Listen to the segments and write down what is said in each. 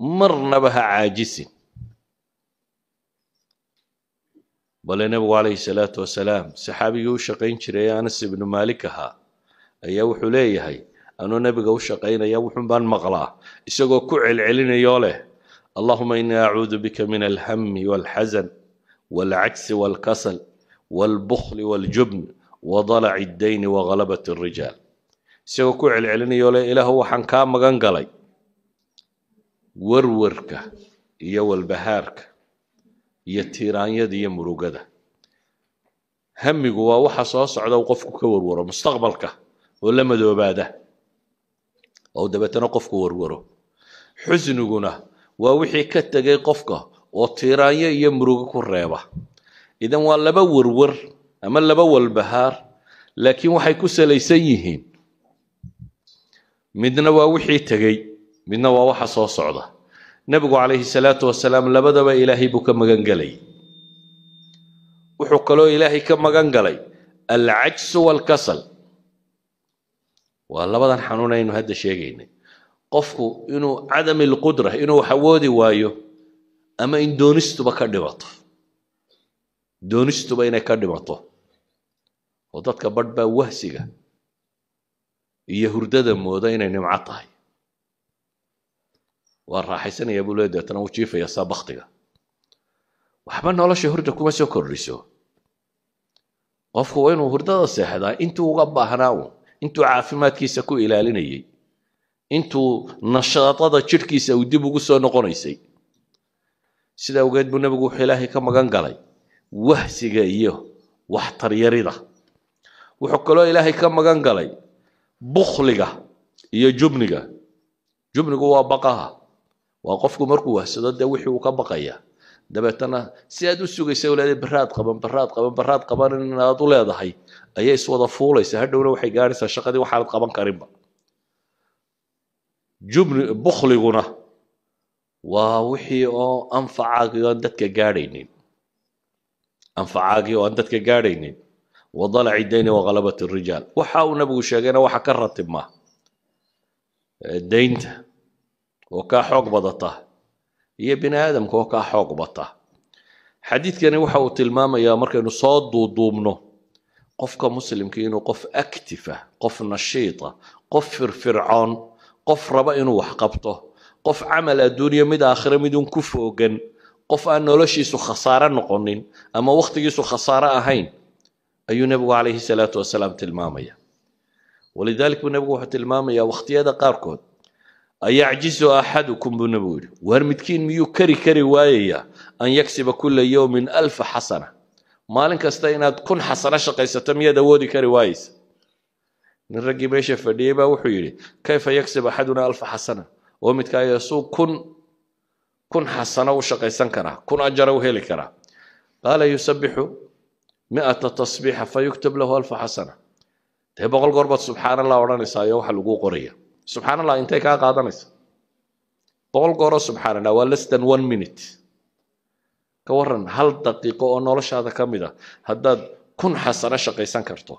مرنا بها عاجز. بل النبي عليه الصلاة والسلام صحابي وشقين شري أنس بن مالكها أيو حليه أنو نبي وشقين أيو حنبان مغلا يسقو كعل علين يوله اللهم إني أعوذ بك من الهم والحزن والعجز والكسل والبخل والجبن وضلع الدين وغلبة الرجال. سوى كعل علين يوله إله وحن كام مغنقلي ورورك يو البهارك يتيران يدي يمرقده همي قوا وحصاص على وقفك كورورو مستقبلك ولا مدوباده أو دبتنا قفك ورورو حزنقنا ووحي كتجي قفك وتيران يمرقك الريبة إذا ولا بورور أما لا بول بهار لكن وحي كسليسيهين midna waa wixii tagay midna waa waxa soo socda. nabigu calayhi salaatu wasalaam labadaba ilaahay buu ka magan galay. wuxuu kaloo ilaahay ka magan galay al-ajz wal-kasal. waa labadan xanuun aynu hadda sheegaynay. qofku inuu cadam al-qudra inuu xawoodi waayo ama in doonistuba ka dhimato. doonistuba inay ka dhimato. oo dadka badh baa wahsiga iyo hurdada mooda inay nimco tahay. waa raaxaysanaya buu leeyahay tan uu jiifaya sabaqtiga. waxba nolosha hurda kuma soo kordhiso. qofku waa inuu hurdada seexdaa intuu uga baahnaa intuu caafimaadkiisa ku ilaalinayay intuu nashaadada jirkiisa uu dib ugu soo noqonaysay. sida awgeed buu nabigu wuxuu ilaahay ka magan galay wahsiga iyo wax taryarida. wuxuu kaloo ilaahay ka magan galay bukhliga iyo jubniga. jubnigu waa baqaha. waa qofku markuu wahsado dee wixii uu ka baqaya dabeetana si aad u sugaysa walaal baraad qaban inaad u leedahay ayay iswada fuulaysa hadhowna waxay gaaraysaa shaqadii waxaad qaban karinba. bukhliguna waa wixii oo anfacaagii aan dadka gaadhaynin وضلع الدين وغلبة الرجال. وحاول نبغى شيئا وحكرت ما الدين وكا حق بضته هي بني آدم وكا حق بضته. حديث كان وحاول تلمام يا مركن صاد وضمنه قف كمسلم كينو قف أكتفه قف نشيطة قف فرعون قف ربا إنه وحقبته قف عمل الدنيا مد آخر مدون كفوجن قف أنه لشيسو خسارة نقنين أما وقت يسو خسارة أهين. أي نبي عليه الصلاة والسلام تلمامية. ولذلك نبي تلمامية واختيار قاركود أيعجز أحدكم بنبول وهرمتكين ميو كري وايا أن يكسب كل يوم 1000 حسنة. مالك استيناد كن حسنة شقيسة تمية داودي كري وايس. نرجع بيش فديبا وحيري كيف يكسب أحدنا 1000 حسنة ومتكاي يسوق كن حسنة وشقيسان كرا كن أجر وهيلي كرا. قال يسبح 100 تصبيحة فيكتب له 1000 حسنة. تبغى قربة سبحان الله وراني سايو حلقو قرية. سبحان الله انت كا قادنيس. بقول قرا سبحان الله less than 1 minute. كورن هل دقيقة أو نولش هذا كميدا هداد كن حسنة شقيسان كرتو.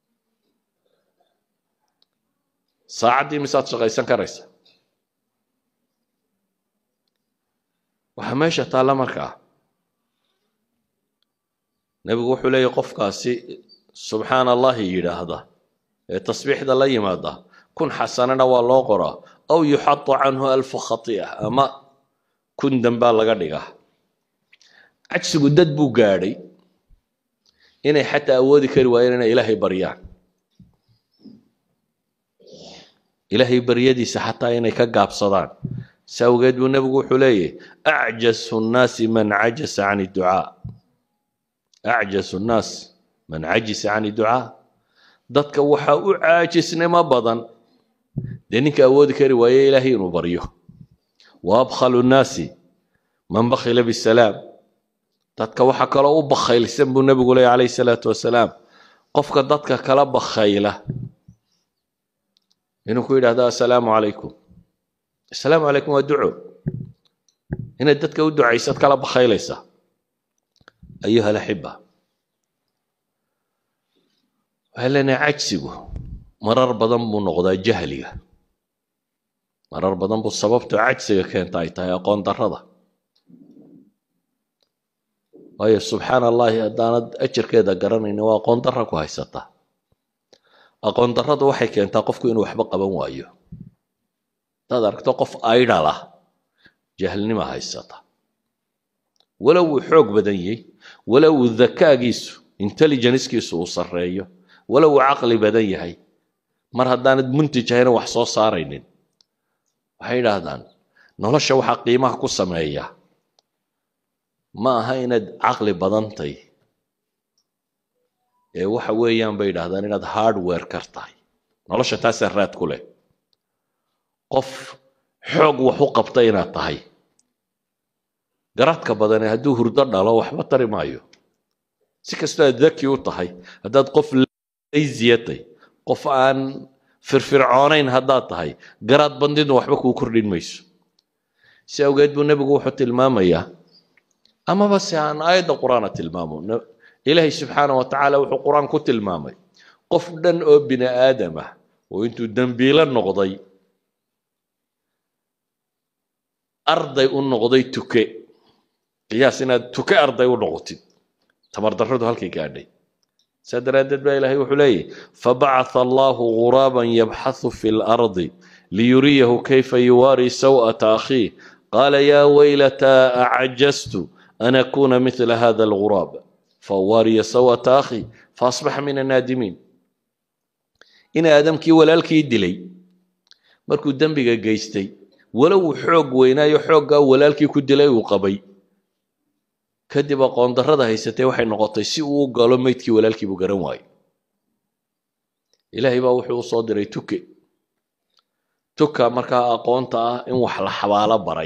ساعة دي مسات شقيسان كريس. وحماشة تعالى مركا. نبي wuxuu leeyahay qofkaasi subxaan allah yiraahda tasbiixda la yimaada kun xasanana waa loo qoraa aw yuhatt anhu 1000 khati'ah ama kun damba laga dhigaa. cagsigu dad buu gaadhay inay xataa awoodi kari waayeen inay ilaahay baryaan. ilaahay baryadiisa xataa inay ka gaabsadaan. sawgeed buu nabigu wuxuu leeyahay a'jasu an-naasi man 'ajasa 'ani ad-du'a. أعجز الناس من عجز عن الدعاء. ضدك وحاو عاجزنا ما بدن لأنك أود كرواية إلهي نبريه. وأبخل الناس من بخل بالسلام. ضدك وحا كلا بخيل سنب النبي عليه الصلاة والسلام قفك ضدك كلا بخيله إنه كويل هذا السلام عليكم السلام عليكم والدعاء هنا ضدك والدعاء يسد كلا بخيليسه. أيها الأحبة هل أنا عجزه مرر بضم نقضى جهلية marar badan buu sababtu cajsiga keenta ay tahay aqoon darrada waayo subxaan allahi haddaanad ajarkeeda garanayni waa aqoon darra ku haysata aqoon darradu waxay keentaa qofku inuu waxba qaban waayo hadaad aragto qof idol ah jahlnima haysata walow uu xoog badan yahay walow uu dakaagiisu intelligencekiisu uu sarreeyo walow uu caqli badan yahay mar haddaanad muntij ahayna wax soo saaraynin waxay yidhaahdaan nolosha waxaa qiimaha ku sameeya ma aha inaad caqli badantay ee waxa weeyaan bay yidhaahdaan inaad hardware kar tahay nolosha taasaa raad ku leh qof xoog wax u qabta inaad tahay garadka badane hadduu hurdo dhalo waxba tari maayo si kastoo aad daki u tahay haddaad qof laysiyatay qof aan firfircoonayn haddaad tahay garaad bandidu waxba kuu kordhin mayso si awgeed buu nebigu wuxuu tilmaamayaa amaba se aan aayadda qur-aana tilmaamo ilaahay subxaana wa tacaala wuxuu qur-aan ku tilmaamay qof dhan oo bini aadam ah oo intuu dembiilo noqday arday u noqday tuke qiyaas inaad tuke arday u noqotid tamardarradu halkay gaadhay saa daraaddeed baa ilaahay wuxuu leeyahy fabacatha allahu ghuraaban yabxathu fi lardi liyuriyahu kayfa yuwaari saw'ata akhiih qaala yaa waylataa acajaztu an akuuna mithla hada alguraab fawaariya saw'ata akhii faasbaxa min annaadimiin in aadamkii walaalkii dilay markuu dembiga geystay walow uu xoog weynaayo xooggaa walaalkii ku dilay uu qabay kadib aqoon darrada haysatay waxay noqotay si uu u galo meydkii walaalkii buu garan waayey ilaahay baa wuxuu u soo diray tuka markaa aqoonta ah in wax la xabaalo baray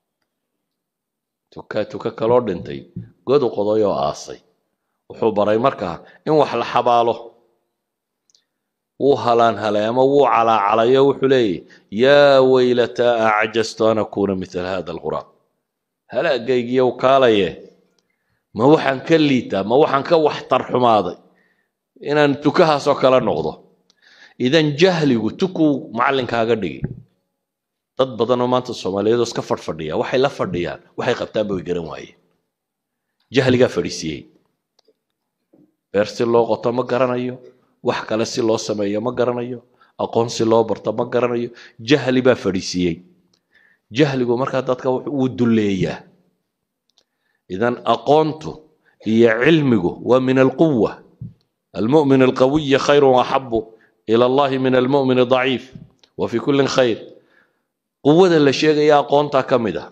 tuka kaloo dhintay godu qodoy oo aasay wuxuu baray markaa in wax la xabaalo wuu halaan halay ama wuu calaacalayo wuxuu leeyahy yaa waylataa acajaztu an akuuna mithla hada alguraab halaagaygiiyow kaalaye ma waxaan ka liitaa ma waxaan ka waxtar xumaaday inaan tukahaasoo kala noqdo idan jahligu tukuu macallinkaaga dhigi dad badan oo maanta soomaaliyeed iska fadhiya waxay la fadhiyaan waxay qabtaanba way garan waayeen jahligaa fadhiisiyey beer si loo qoto ma garanayo wax kale si loo sameeyo ma garanayo aqoon si loo barto ma garanayo jahli baa fadhiisiyey jahligu markaa dadka wuu duleeyaa idan aqoontu iyo cilmigu waa min alquwa almu'min alqawiy khayru axabu ila allahi min almu'min daciif wa fi kullin khayr quwada la sheegaya aqoontaa ka mid ah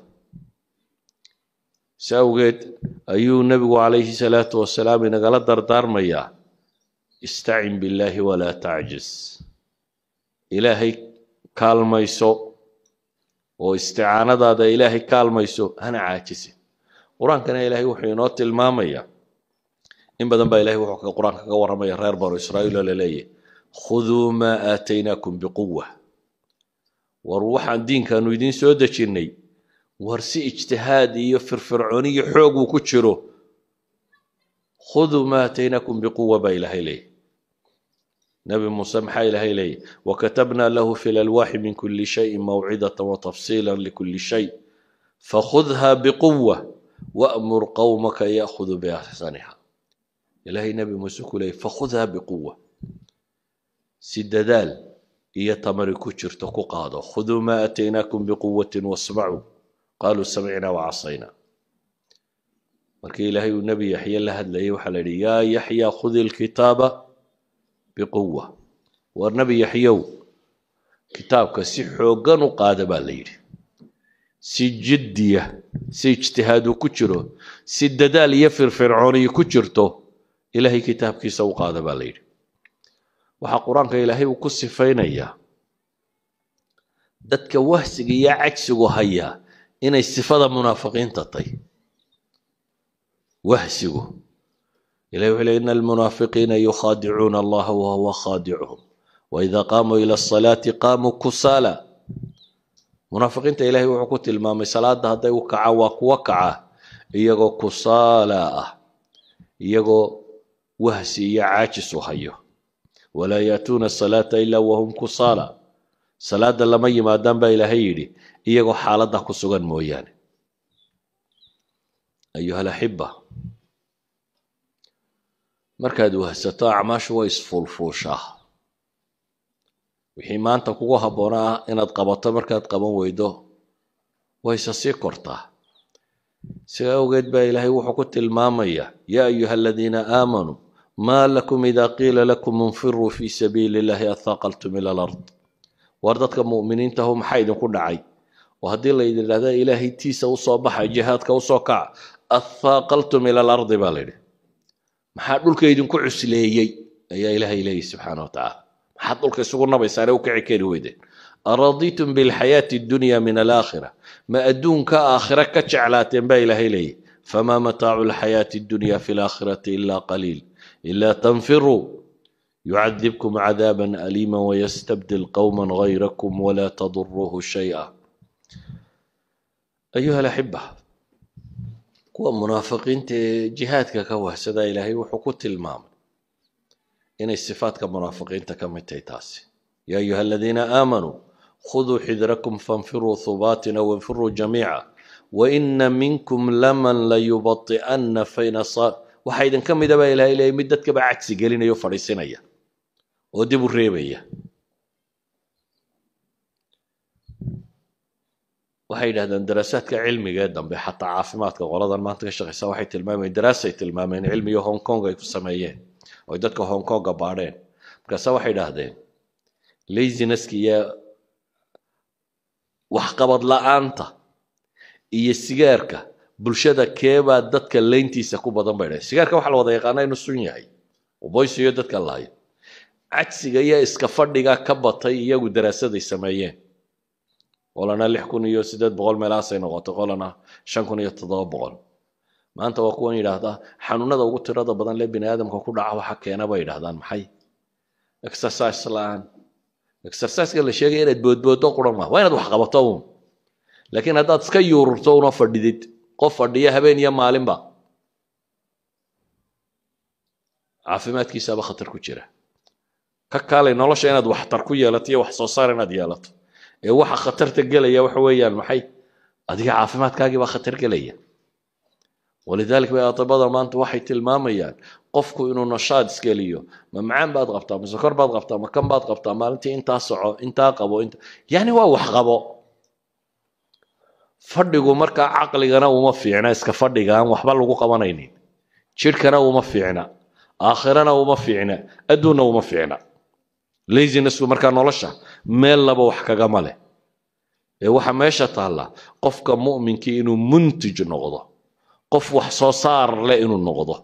si awgeed ayuu nebigu calayhi salaatu wasalaam inagala dardaarmayaa istacin billaahi walaa tacjiz ilaahay kaalmayso oo isticaanadaada ilaahay kaalmayso hana caajisin qur-aankana ilaahay wuxuu inoo tilmaamayaa in badan baa ilahay wuxuu qur-aanka ka warramaya reer banu israa'iil oo la leeyahy khuduu maa aataynaakum biquwa war waxaan diinkaanu idiin soo dejinnay war si ijtihaad iyo firfircooni iyo xoog uu ku jiro khuduu maa aataynaakum biquwa baa ilaahay leeyahy نبي موسى محا إلهي لي وكتبنا له في الألواح من كل شيء موعظة وتفصيلا لكل شيء فخذها بقوة وأمر قومك يأخذوا بأحسنها إلهي نبي موسى كلي فخذها بقوة سددال يتمر كتشر تقاضى خذوا ما أتيناكم بقوة واسمعوا قالوا سمعنا وعصينا مركي إلهي النبي يحيى لهد لي وحلالي يا يحيى خذ الكتاب بقوة والنبي يحيو كتابك سي حوغان وقادة بالليل سي جدية سي اجتهاد كتشرو سي الددال يفر فرعوني كتشرتو إلهي كتابك سو قادة بالليل وحا قرآنك إلهي وكسي فينيا دادك وهسك يا عكسك هيا إن استفادة منافقين تطي وهسك إليه إن المنافقين يخادعون الله وهو خادعهم وإذا قاموا إلى الصلاة قاموا كسالى منافقين إلهي وعكوت المام صلاة هذا وكعا وكعا إيغو كسالى إيغو وهسي عاجس هيو ولا يأتون الصلاة إلا وهم كسالى salaada lama yimaadaan baa ilaahay yidhi iyagoo xaaladda ku sugan mooyaane. ayuha alaxiba, markaad wahsato acmaashu way isfuulfuushaa. wixii maanta kugu habboonaa inaad qabato markaad qaban weydo wayse sii kortaa. sidaa awgeed baa ilaahay wuxuu ku tilmaamaya yaa ayuha aladiina aamanuu maa lakum idaa qiila lakum infiruu fii sabiili illahi athaqaltum ila alard. war dadka mu'miniintahu maxaa idinku dhacay oo haddii la yidhahda ilaahay tiisa usoo baxa jihaadka usoo kaca athaqaltum ila alardi baa layidhi, maxaa dhulka idinku cusleeyey ayaa ilaahay leeyahy subxaana watacaala. maxaad dhulka isugu nabaysaane u kici kari weydeen? araditum bilxayaati addunya min alaakhira, ma adduunka aakhira ka jeclaateen baa ilaahay leeyahy. famaa mataacu lxayaati addunya fi laakhirati ilaa qaliil ilaa tanfiruu yucadibkum cadaaban aliima wayastabdil qowman gayrakum walaa taduruuhu shay'a. ayuha alaxiba, kuwa munaafiqiinta ee jihaadka ka wahsada ilaahay wuxuu ku tilmaamay inay sifaadka munaafiqiinta ka mid tahay taasi. yaa ayuha aladiina aamanuu khuduu xidrakum fanfiruu hubaatin aw infiruu jamiica waina minkum laman layubai'anna waxaa idinka mida baa ilahay leeyay mid dadkaba cagsi gelinaya o fadhiisinaya oo dib u reebaya. waxay yidhahdeen daraasaadka cilmiga ee dambe xataa caafimaadka qoladan maanta ka shaqeysa waxay tilmaamayeen daraasay tilmaameen cilmiga Hong Kong ay ku sameeyeen oo dadka Hong Kong baadheen. markaas waxay yidhaahdeen laziness-ka iyo waxqabad la'aanta iyo sigaarka bulshada keebaa dadka leyntiisa ku badan bay dhahay. sigaarka waxaa la wada yaqaanaa inuu sun yahay oo boys iyo dadka laayo. cagsiga iyo iska fadhiga ka batay iyagu daraasaday sameeyeen. qolana 6,800 meelahaasay noqotay, qolana 5,700. maanta waa kuwan yidhaahdaa xanuunada ugu tirada badan lee bini aadamka ku dhaca waxa keena bay yidhahdaan maxay? exercise la'aan. exercise-ka la sheegay inaad boodboodo quran ma waa inaad wax qabato uun, laakiin haddaad iska yuururto una fadhidid qof fadhiya habeen iyo maalinba caafimaadkiisaaba khatar ku jira. ka kaalay nolosha inaad waxtar ku yeelato iyo wax soo saar inaad yeelato, ee waxa khatarta gelaya waxa weeyaan maxay? adiga caafimaadkaagii baa khatar gelaya. walidaalika bay aطibada maanta waxay tilmaamayaan qofku inuu nashaad iskeliyo. ma macaan baad qabtaa, ma sokor baad qabtaa, ma kan baad qabtaa, maalintii intaa soco, intaa qabo, yani waa wax qabo. fadhigu markaa caqligana uma fiicna, iska fadhiga aan waxba lagu qabanaynin. jidhkana uma fiicna, aakhirana uma fiicna, adduunna uma fiicna. lazinessku markaa nolosha meel laba wax kagama leh. ee waxa meesha taalla qofka mu'minkii inuu muntij noqdo, qof wax soo saar leh inuu noqdo.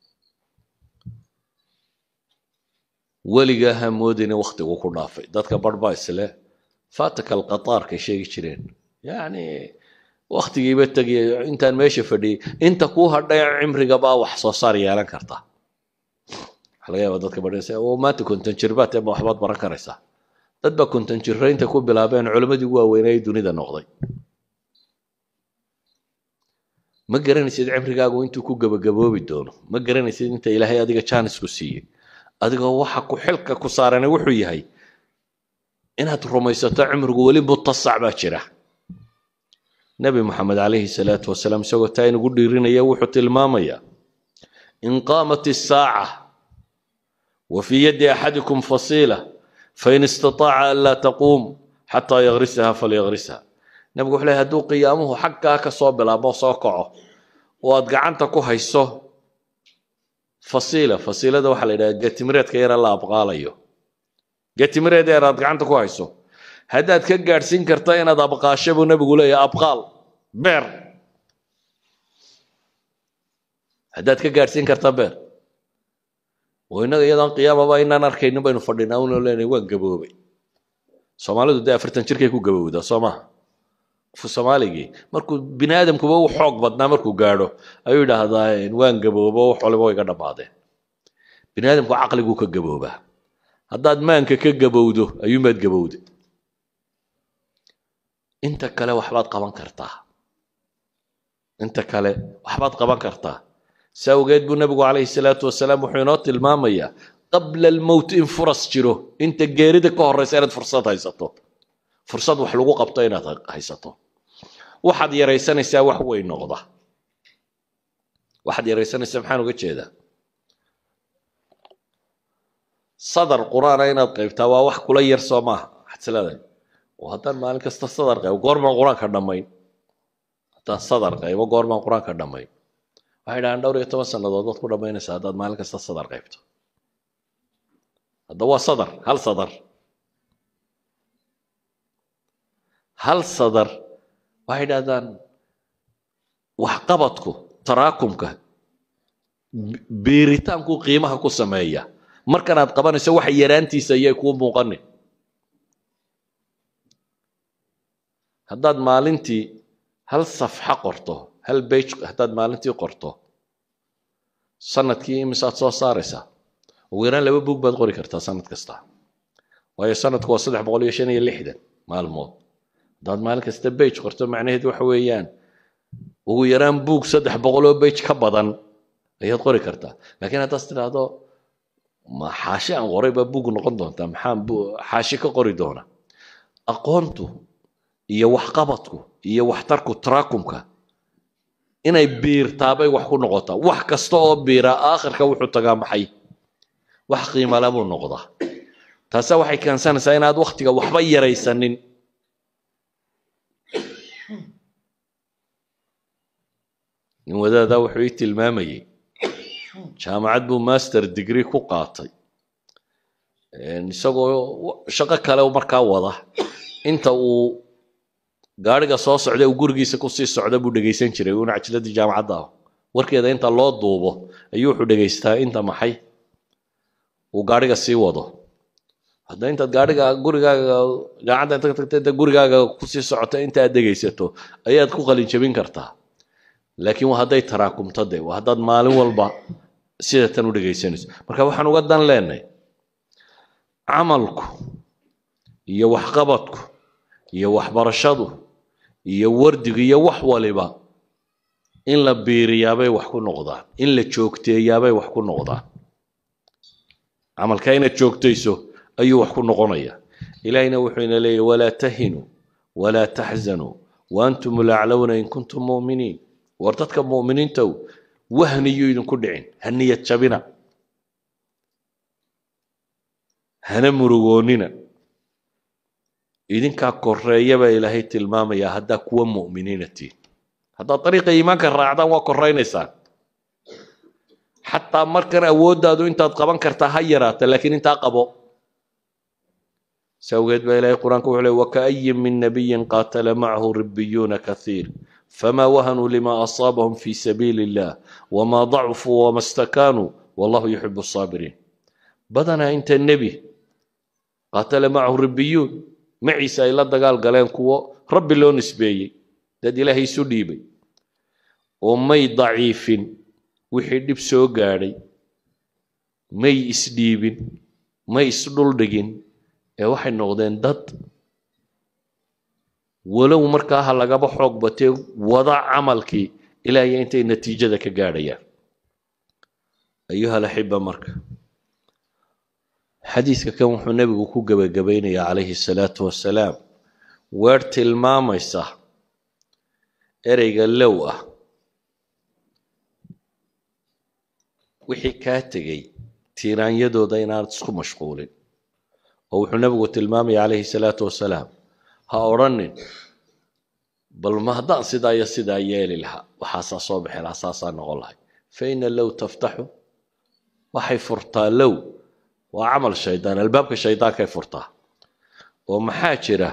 weligaa ha moodina wakhtigu ku dhaafay. dadka barbaa isle faataka alqataarkay sheegi jireen, yani wakhtigiiba tegay intaan meesha fadhiyay inta kuu hadhay cimriga baa wax soo saar yeelan karta. waxa laga yaabaa dadka badhaysa oo maanta konton jirbaad ee waxbaad baran karaysaa. dad baa konton jirraynta ku bilaabeen culimmadii ugu waaweynay dunida noqday. ma garanaysid cimrigaagu intuu ku gabagaboobi doono, ma garanaysid inta ilaahay adiga jaanis ku siiyey. adigoo waxa ku xilka ku saaran wuxuu yahay inaad rumaysato cimrigu weli mutasac baa jira. nabi maxamed calayhi salaatu wasalaam isagoo taa inugu dhiirinaya wuxuu tilmaamayaa in qaamat isaaca wa fii yadi axadikum fasiila fain istataaca an laa taquum xataa yagrisaha falyagrisha. nabigu wuxuu leeyahay hadduu qiyaamuhu xaggaa ka soo bilaabo soo kaco oo aad gacanta ku hayso fasiila. fasiilada waxaa la yidhaha getimireedka yara la abqaalayo. getimireed yar aad gacanta ku hayso haddaad ka gaadhsiin karta inaad abqaasho buu nabigu leeyahay. abqaal beer haddaad ka gaadhsiin karta beer. oo innaga iyadaan qiyaamaba inaan arkaynin baynu fadhinaa una leenahay waan gaboobay. soomaalidu dee 40 jirkay ku gabowdaa soo maha. soomaaligii markuu bini aadamkuba u xoog badnaa markuu gaadho ayuu yidhaahdaa waan gaboobo wax waliba way ga dhammaadeen. bini aadamku caqliguu ka gaboobaa. haddaad maanka ka gabowdo ayuunbaad gabowday. inta kale waxbaad qaban kartaa. inta kale waxbaad qaban kartaa. saa awgeed buu nabigu calayhi salaatu wasalaam wuxuu inoo tilmaamayaa qabla almowt in furas jiro, inta geerida ka horraysa inaad fursad haysato. fursad wax lagu qabto inaad haysato waxaad yaraysanaysaa wax weyn noqda waxaad yaraysanaysaa maxaan uga jeedaa sadar quraana inaad qaybtaa waa wax kula yar soo maaha waxaad leedahay haddaan maalin kasta sadar qaybo goormaan quraanka dhammayn haddaan sadar qaybo goormaan quraanka dhammayn waxay dhahaan dhowr iyo 10 sannadood baad ku dhammaynaysaa haddaad maalin kasta sadar qaybto hadda waa sadar hal sadar waxay dhahdaan waxqabadku taraakumka beeritaanku qiimaha ku sameeya markanaad qabanayso waxa yaraantiisa ayay kuu muuqanin haddaad maalintii hal safxa qorto hal page haddaad maalintii qorto sanadkii imisaad soo saaraysaa ugu yaraan 2 buug baad qori kartaa sanad kasta waayo sanadku waa 365 maalmood haddaad maalin kasta page qorto macnaheedu waxa weeyaan ugu yaraan buug 300 page ka badan ayaad qori kartaa laakiin haddaad tiraahdo ma xaashi aan qorayba buug noqon doontaa maxaan xaashi ka qori doona aqoontu iyo waxqabadku iyo waxtarku taraakumka inay biirtaabay wax ku noqotaa wax kasta oo biira aakhirka wuxuu tagaa maxay wax qiimo leh buu noqdaa taasa waxay keensanaysaa inaad waqtiga waxba yaraysanin nin wadaada wuxuu ii tilmaamayay jaamacad buu master degree ku qaatay isagoo shaqo kale markaa wada inta uu gaariga soo socday uu gurigiisa ku sii socda buu dhageysan jiray una cajiladii jaamacadda warkeeda inta loo duubo ayuu wuxuu dhageystaa inta maxay uu gaariga sii wado hadda inta gaariga gurigaaga jaamacadda inta tagtay gurigaaga ku sii socota inta aad dhageysato ayaad ku qalin jabin kartaa laakiin waa hadday taraakumto de waa haddaad maalin walba sida tan u dhageysanayso marka waxaan uga dan leenahay camalku iyo waxqabadku iyo waxbarashadu iyo wardigu iyo wax waliba in la biiriyaabay wax ku noqdaan in la joogteeyaabay wax ku noqdaan camalka inaad joogtayso ayuu wax ku noqonaya ilaahina wuxuu ina leeyahay walaa tahinu walaa taxzanu waantum laclawna in kuntum mu'miniin war dadka mu'miniinta wahniyo idinku dhicin haniyad jabina hana murugoonina idinkaa koreeya baa ilaahay tilmaamaya haddaa kuwa mu'miniinatiin haddaad dariiqa iimaanka raacdaan waa koraynaysaan xataa markan awooddaadu intaad qaban kartaa ha yaraata laakiin intaa qabo sawgeed baa ilaahay qur-aanka wuxuu leeyahay waka'ayyin min nabiyyin qaatala macahu ribbiyuuna kathiir فما وهنوا لما أصابهم في سبيل الله وما ضعفوا وما استكانوا والله يحب الصابرين بدنا أنت النبي قاتل معه الربيون معيسى إلا دقال قالين كوا رب اللون نسبي داد إلهي سليبي ومي ضعيف وحيد بسو قاري مي إسديب مي إسدول دقين واحد نغدين داد ولو مركاها لقب حق بتي وضع عملك إلى ينتهي النتيجة كجارية أيها الأحبة مركا حديثك كم النبي وكوجب جبيني عليه الصلاة والسلام ورت الماما صح إرجع اللوء وحكاتي تيران يدو دينار تسخو مشغولين أو النبي المامي عليه الصلاة والسلام هاورنين بل ما هدان سدا يالي لها وحاسا صبح الأساسا نقولها فإن لو تفتحوا وحي فرطا لو وعمل الشيطان الباب كالشيطان كي فرطا ومحاجرة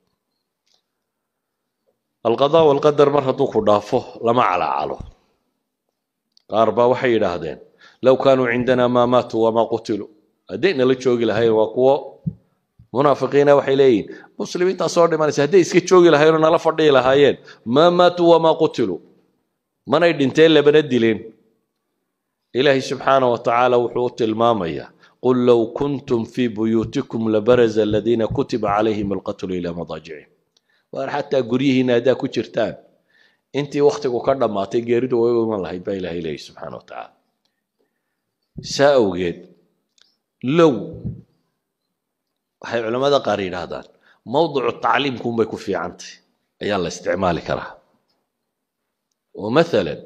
القضاء والقدر مرة دوكو دافه لما على عالو قاربا وحي لهدين لو كانوا عندنا ما ماتوا وما قتلوا أدينا لتشوقي لهاي وقوة منافقين وحيلين مسلمين تصور ما نسهدي سكتشوقي لهاي ونلا فردي لهايين ما ماتوا وما قتلوا ما نيدنتين لبندلين إلهي سبحانه وتعالى وحوت المامية قل لو كنتم في بيوتكم لبرز الذين كتب عليهم القتل إلى مضاجعهم وحتى قريه نادا كترتان انت وقتك وكرنا ما تجرد ويوم الله يبقى إلهي سبحانه وتعالى سأوجد لو waxay culimada qaar yiraahdaan موضوع التعليم كون بيكون في عنتي يلا استعمالي كره ومثلا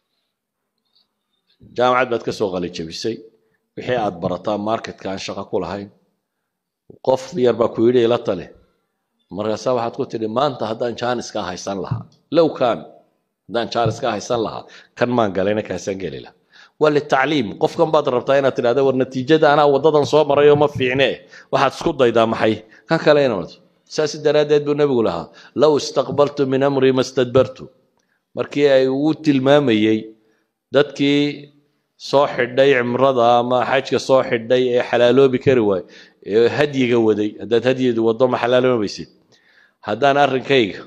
جامعة بدكسو غالي جبسي وحي عاد برطان ماركت كان شقا كلهاين وقف يربا كويري لا تله مركزا waxaad ku tiri maanta hadaan chance ka haysan lahaa low kan hadaan chance ka haysan lahaa kan maan galayna ka san galila wal tacliim qofkan baad rabtaa inaad tiraahdo war natiijada ana wadadan soo marayo ma fiicne waxaad isku daydaa maxay kan kale inaad saasi daraadeed buu nabigu lahaa law istaqbaltu min amri mastadbartu markii ay uu tilmaamayay dadkii soo xidhay cimrada ama xajka soo xidhay ee xalaaloobi kari waay ee hadiga waday hadaad hadiyadu wado ma xalaaloobaysid haddaan arrinkayga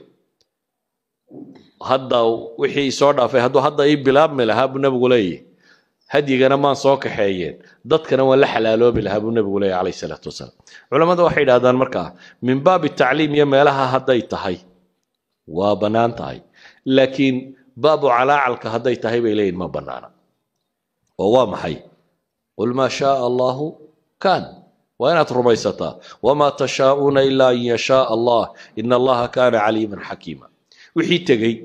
hadda wixii soo dhaafay hadduu hadda ii bilaabmi lahaa buu nabigu leeyahay hadyigana maan soo kaxeeyeen dadkana waan la xalaaloobi lahaa buu nabigu leeyahay calayhi salaatu wasalaam culamada waxay yidhaahdaan markaa min baabi tacliim iyo meelaha hadday tahay waa bannaan tahay laakiin baabu calaacalka hadday tahay bay leeyihin ma bannaana oo waa maxay qul maa shaaa allahu kaan وأنا تربيستا وما تشاءون إلا أن يشاء الله إن الله كان عليما حكيما وحي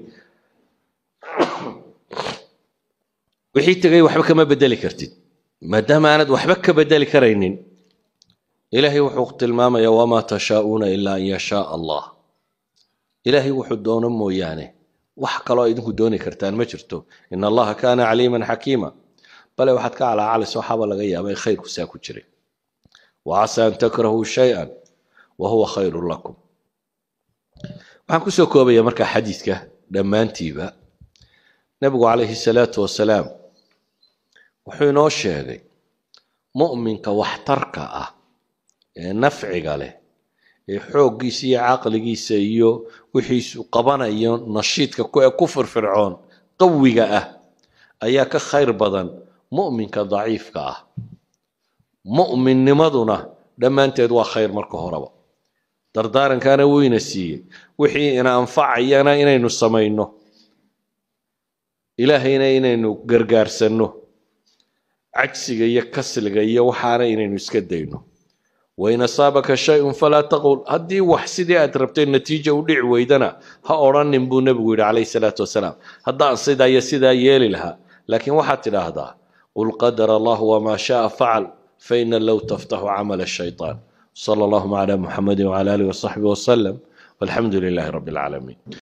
تغي وحبك ما بدل كرتين ما دام أنا وحبك بدل كرينين إلهي وحوق الماما وما تشاءون إلا أن يشاء الله إلهي وحدون مويانه وحق الله إذنك دوني كرتان مجرتو إن الله كان عليما حكيما بل وحدك على صحابة لغاية ما خير كساكو جري وعسى أن تكرهوا شيئا وهو خير لكم waxaan ku soo koobaya marka xadiiska dhamaantiiba nabigu calayhi salaatu wasalaam wuxuu inoo sheegay mu'minka waxtarka ah ee nafciga leh ee xooggiisa iyo caqligiisa iyo wixiisu qabanayo nashiidka ku firfircoon qawiga ah ayaa ka khayr badan mu'minka daciifka ah mu'minnimaduna dhammaanteed waa khayr marka horeba dardaarankaana weyna siiyey wixii ina anfacayana inaynu samayno ilaahayna inaynu gargaarsanno cagsiga iyo kasliga iyo waxaana inaynu iska dayno wain asaabaka shayun falaa taqul haddii wax sidii aad rabtay natiija u dhici weydana ha odhanin buu nebigu yidhi calayhi salaatu wasalaam haddaan sidaa iyo sidaa yeeli lahaa laakiin waxaad tidhaahdaa qul qadara allahu wamaa shaaa facal فإن لو تفتح عمل الشيطان صلى الله على محمد وعلى آله وصحبه وسلم والحمد لله رب العالمين